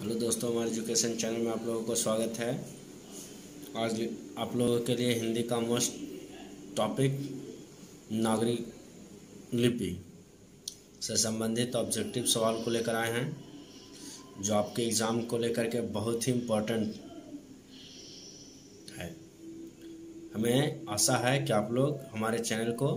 Hello दोस्तों, हमारे education channel में आप लोगों को स्वागत है। आज आप लोगों के लिए हिंदी का मोस्ट टॉपिक नागरिक लिपि से संबंधित ऑब्जेक्टिव सवाल को लेकर आए हैं, जो आपके एग्ज़ाम को लेकर के बहुत ही इम्पोर्टेंट है। हमें आशा है कि आप लोग हमारे चैनल को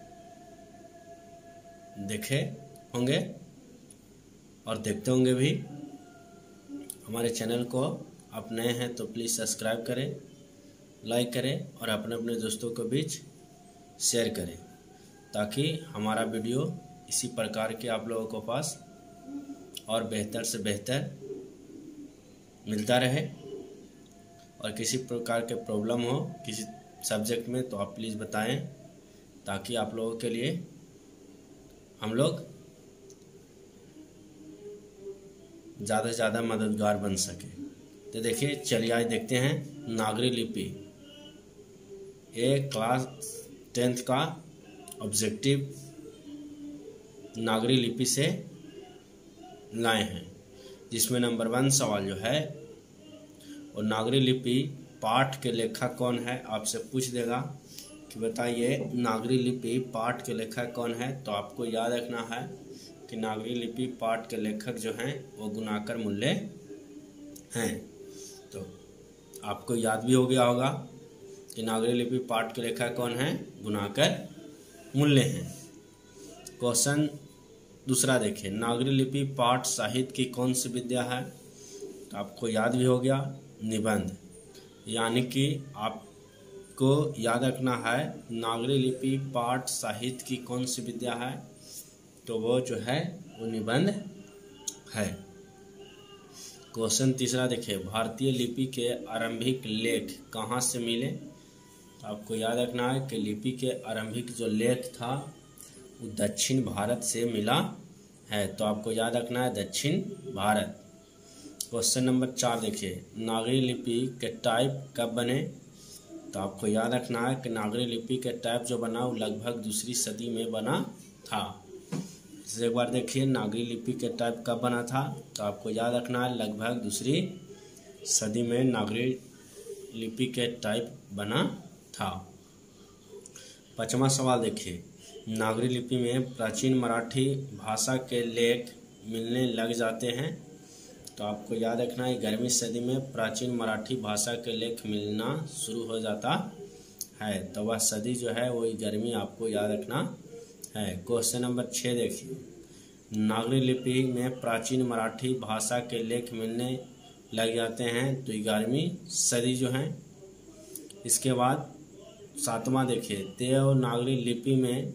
देखे होंगे और देखते होंगे भी। हमारे चैनल को आप नए हैं तो प्लीज़ सब्सक्राइब करें, लाइक करें और अपने अपने दोस्तों के बीच शेयर करें, ताकि हमारा वीडियो इसी प्रकार के आप लोगों के पास और बेहतर से बेहतर मिलता रहे। और किसी प्रकार के प्रॉब्लम हो किसी सब्जेक्ट में तो आप प्लीज़ बताएं, ताकि आप लोगों के लिए हम लोग ज़्यादा से ज़्यादा मददगार बन सके। तो देखिए, चलिए आज देखते हैं नागरिक लिपि। ये क्लास 10th का ऑब्जेक्टिव नागरिक लिपि से लाए हैं, जिसमें नंबर 1 सवाल जो है और नागरिक लिपि पाठ के लेखक कौन है, आपसे पूछ देगा कि बताइए नागरिक लिपि पाठ के लेखक कौन है। तो आपको याद रखना है कि नागरिक लिपि पाठ के लेखक जो हैं वो गुणाकर मूल्य हैं। तो आपको याद भी हो गया होगा कि नागरिक लिपि पाठ के लेखक कौन है, गुणाकर मूल्य हैं। क्वेश्चन दूसरा देखिए, नागरिक लिपि पाठ साहित्य की कौन सी विद्या है। तो आपको याद भी हो गया, निबंध। यानी कि आपको याद रखना है नागरिक लिपि पाठ साहित्य की कौन सी विद्या है, तो वो जो है वो निबंध है। क्वेश्चन तीसरा देखिए, भारतीय लिपि के आरंभिक लेख कहाँ से मिले। तो आपको याद रखना है कि लिपि के आरंभिक जो लेख था वो दक्षिण भारत से मिला है। तो आपको याद रखना है दक्षिण भारत। क्वेश्चन नंबर 4 देखिए, नागरिक लिपि के टाइप कब बने। तो आपको याद रखना है कि नागरिक लिपि के टाइप जो बना वो लगभग दूसरी सदी में बना था। एक बार देखिए, नागरिक लिपि के टाइप कब बना था। तो आपको याद रखना है लगभग दूसरी सदी में नागरिक लिपि के टाइप बना था। 5वां सवाल देखिए, नागरिक लिपि में प्राचीन मराठी भाषा के लेख मिलने लग जाते हैं। तो आपको याद रखना है 11वीं सदी में प्राचीन मराठी भाषा के लेख मिलना शुरू हो जाता है। तो वह सदी जो है वो 11वीं आपको याद रखना है। क्वेश्चन नंबर 6 देखिए, नागरिक लिपि में प्राचीन मराठी भाषा के लेख मिलने लग जाते हैं तो 11वीं सदी जो है। इसके बाद 7वां देखिए, देवनागरी लिपि में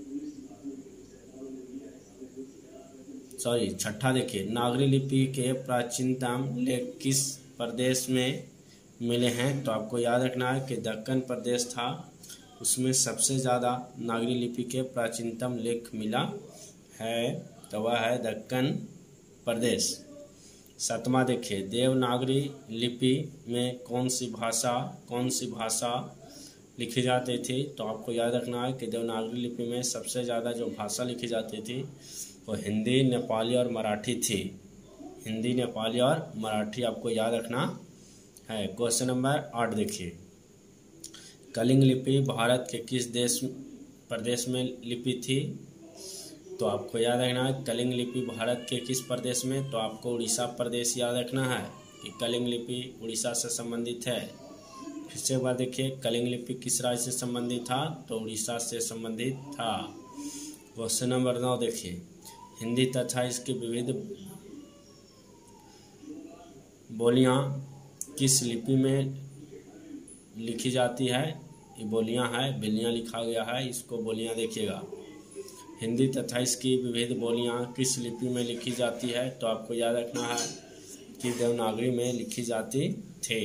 6ठा देखिए, नागरिक लिपि के प्राचीनतम लेख किस प्रदेश में मिले हैं। तो आपको याद रखना है कि दक्कन प्रदेश था, उसमें सबसे ज़्यादा नागरिक लिपि के प्राचीनतम लेख मिला है, तो वह है दक्कन प्रदेश। 7वां देखिए, देवनागरी लिपि में कौन सी भाषा लिखी जाती थी। तो आपको याद रखना है कि देवनागरी लिपि में सबसे ज़्यादा जो भाषा लिखी जाती थी वो हिंदी, नेपाली और मराठी थी। हिंदी, नेपाली और मराठी आपको याद रखना है। क्वेश्चन नंबर 8 देखिए, कलिंग लिपि भारत के किस प्रदेश में लिपि थी। तो आपको याद रखना है कलिंग लिपि भारत के किस प्रदेश में। तो आपको उड़ीसा प्रदेश याद रखना है कि कलिंग लिपि उड़ीसा से संबंधित है। फिर से एक बार देखिए, कलिंग लिपि किस राज्य से संबंधित था। तो उड़ीसा से संबंधित था। क्वेश्चन नंबर 9 देखिए, हिंदी तथा इसकी विविध बोलियां किस लिपि में लिखी जाती है। ये बोलियां है, बिलियां लिखा गया है, इसको बोलियां देखिएगा। हिंदी तथा इसकी विविध बोलियां किस लिपि में लिखी जाती है। तो आपको याद रखना है कि देवनागरी में लिखी जाती थी।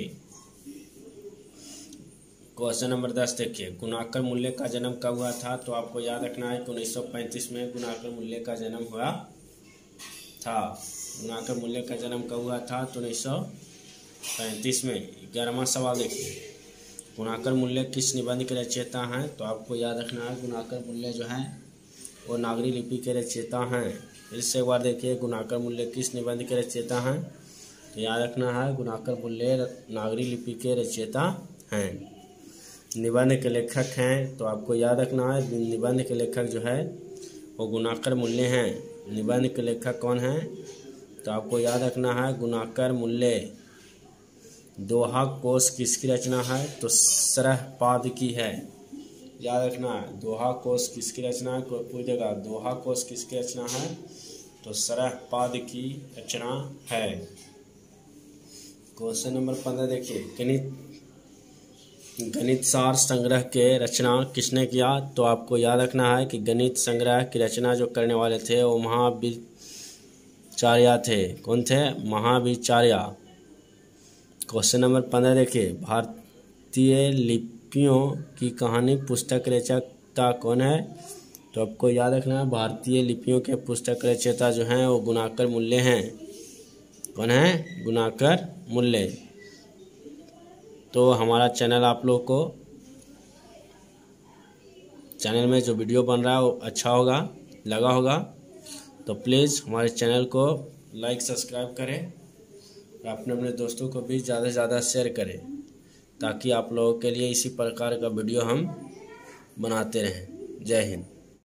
क्वेश्चन नंबर 10 देखिए, गुणाकर मूल्य का जन्म कब हुआ था। तो आपको याद रखना है कि 1935 में गुणाकर मूल्य का जन्म हुआ था। गुणाकर मूल्य का जन्म कब हुआ था। तो 1935 में। 11वां सवाल देखिए, गुणाकर मूल्य किस निबंध के रचयिता हैं। तो आपको याद रखना है गुणाकर मूल्य जो है वो नागरिक लिपि के रचयिता हैं। फिर से एक बार देखिए, गुणाकर मूल्य किस निबंध के रचयिता हैं। तो याद रखना है गुणाकर मूल्य नागरी लिपि के रचयिता हैं। निबंध के लेखक हैं तो आपको याद रखना है निबंध के लेखक जो है वो गुणाकर मूल्य हैं। निबंध के लेखक कौन हैं तो आपको याद रखना है गुणाकर मूल्य। दोहा कोश किसकी रचना है तो सरहपाद की है। याद रखना है दोहा कोश किसकी रचना है, कोई पूछ देगा दोहा कोश किसकी रचना है तो सरहपाद की रचना है। क्वेश्चन नंबर 15 देखिए, गणित सार संग्रह के रचना किसने किया तो आपको याद रखना है कि गणित संग्रह की रचना जो करने वाले थे वो महावीराचार्य थे। कौन थे? महावीराचार्य। क्वेश्चन नंबर 15 देखिए, भारतीय लिपियों की कहानी पुस्तक रचयिता कौन है तो आपको याद रखना है भारतीय लिपियों के पुस्तक रचयिता जो हैं वो गुणाकर मूल्य हैं। कौन है? गुणाकर मूल्य। तो हमारा चैनल आप लोग को चैनल में जो वीडियो बन रहा है वो अच्छा होगा, लगा होगा तो प्लीज़ हमारे चैनल को लाइक सब्सक्राइब करें और अपने दोस्तों को भी ज़्यादा से ज़्यादा शेयर करें ताकि आप लोगों के लिए इसी प्रकार का वीडियो हम बनाते रहें। जय हिंद।